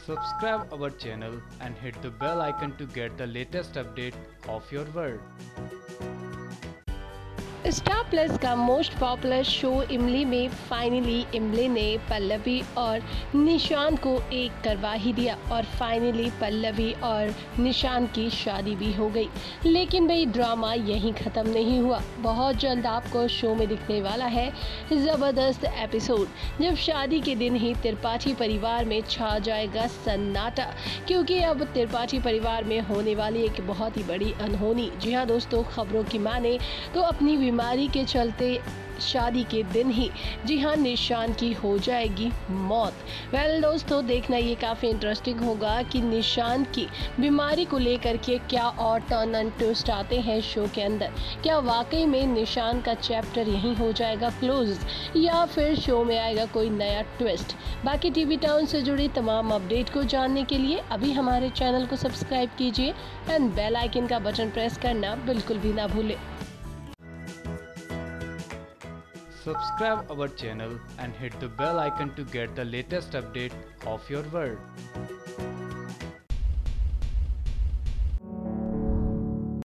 Subscribe our channel and hit the bell icon to get the latest update of your world. Star Plus का most popular show Imli में finally इमली ने पल्लवी और निशांत को एक करवा ही दिया और फाइनली पल्लवी और निशांत की शादी भी हो गई। लेकिन भाई ड्रामा यहीं ख़त्म नहीं हुआ। बहुत जल्द आपको शो में दिखने वाला है ज़बरदस्त एपिसोड, जब शादी के दिन ही त्रिपाठी परिवार में छा जाएगा सन्नाटा, क्योंकि अब त्रिपाठी परिवार में होने वाली एक बहुत ही बड़ी अनहोनी। जी हाँ दोस्तों, खबरों की माने तो अपनी बीमारी के चलते शादी के दिन ही जी हाँ निशांत की हो जाएगी मौत। वेल दोस्तों, देखना ये काफ़ी इंटरेस्टिंग होगा कि निशांत की बीमारी को लेकर के क्या और टर्न एंड ट्विस्ट आते हैं शो के अंदर। क्या वाकई में निशांत का चैप्टर यहीं हो जाएगा क्लोज, या फिर शो में आएगा कोई नया ट्विस्ट। बाकी टीवी टाउन से जुड़ी तमाम अपडेट को जानने के लिए अभी हमारे चैनल को सब्सक्राइब कीजिए एंड बेल आइकन का बटन प्रेस करना बिल्कुल भी ना भूलें। Subscribe our channel and hit the bell icon to get the latest update of your world.